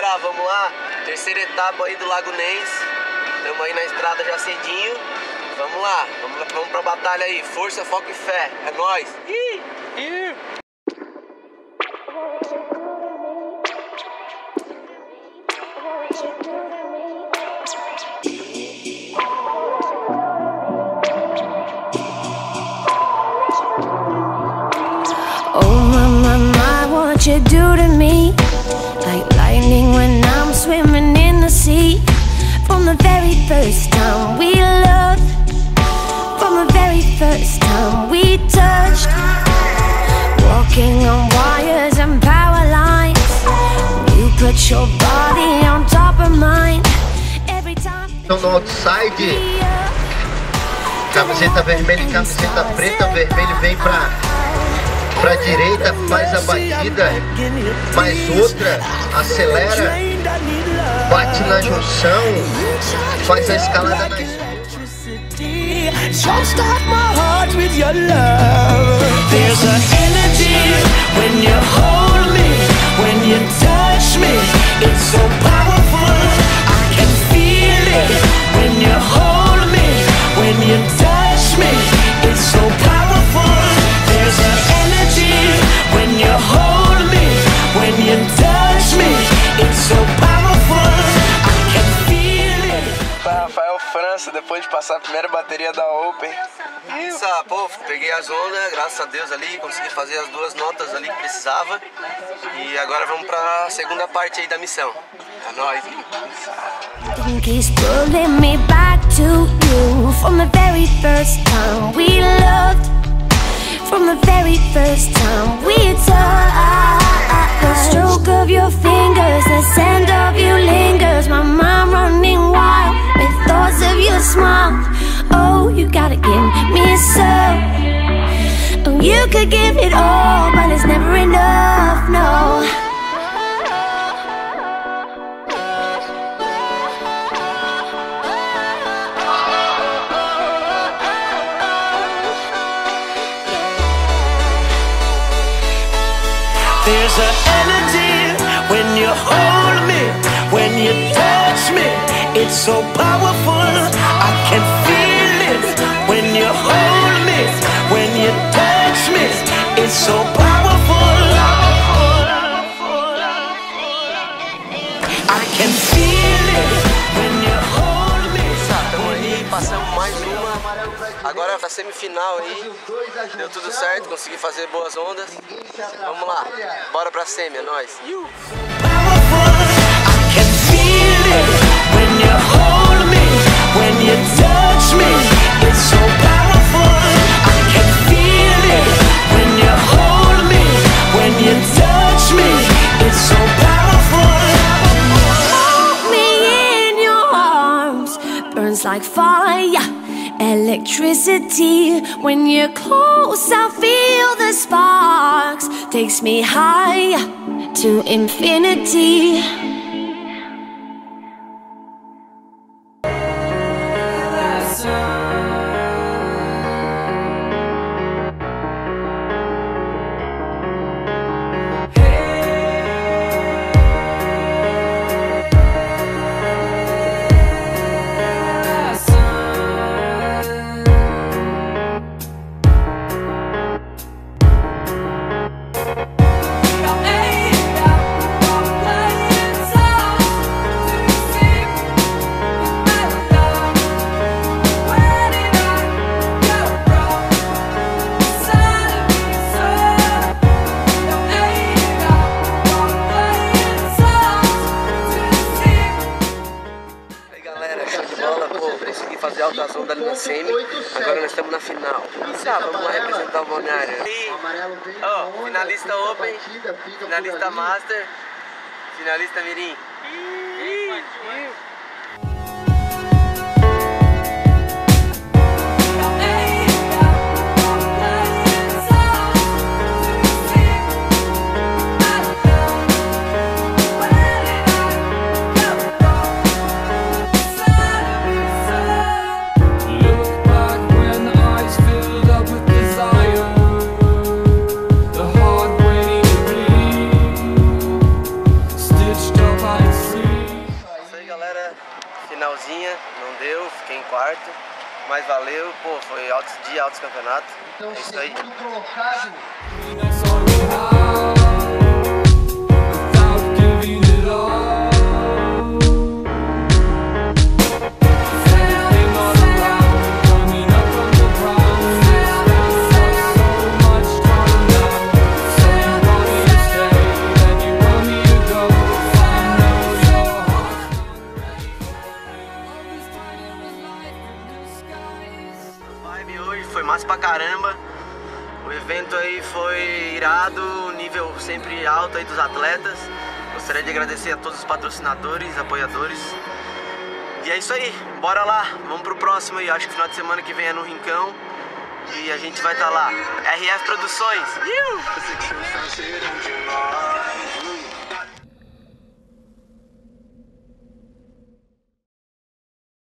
galera, vamos lá. Terceira etapa aí do Lago Ness. Estamos aí na estrada já cedinho. Vamos lá, vamos pra batalha aí. Força, foco e fé. É nóis. What you do to me, like lightning when I'm swimming in the sea. From the very first time we loved, from the very first time we touched, walking on wires and power lines. You put your body on top of mine. Every time. Então no outside, camiseta vermelha e camiseta preta, vermelho vem pra direita, faz a batida, mais outra, acelera, bate na junção, faz a escalada na Jumpstart my heart with your love. There's an energy when you hold me, when you touch me. It's so powerful, I can feel it. When you hold me, when you touch me. It's so powerful. There's an energy when you hold me, when you touch me. It's so powerful, I can feel it. Rafael França, depois de passar a primeira bateria da Open. Isso, pô, peguei as ondas, graças a Deus ali, consegui fazer as duas notas ali que precisava. E agora vamos pra segunda parte aí da missão. É nóis. He's pulling me back to you from the very first time we loved, from the very first time we touched. The stroke of your fingers, the scent of you lingers. My mind running wild with thoughts of your smile. Oh, you gotta give me some. Oh, you could give it all, but it's never enough, no. There's an energy when you hold me, when you touch me. It's so powerful, I can feel it. When you hold me, when you touch me. It's so powerful, I can feel it. When you hold me. Estamos aí, passamos mais uma. Agora a semifinal aí. Deu tudo certo, consegui fazer boas ondas. Vamos lá, bora pra semi, é nóis. Like fire, electricity. When you're close, I feel the sparks. Takes me higher to infinity. Consegui fazer altas ondas ali na semi. Agora nós estamos na final. Vamos lá representar o Balneário. Ó, finalista Open, finalista Master, finalista Mirim. Stitched up valeu, pô, foi altos dias, altos campeonatos. Então, É isso aí. segundo colocado. Hoje foi massa pra caramba, o evento aí foi irado, nível sempre alto aí dos atletas. Gostaria de agradecer a todos os patrocinadores, apoiadores. E é isso aí, bora lá, vamos pro próximo aí, acho que final de semana que vem é no Rincão e a gente vai estar lá. RF Produções!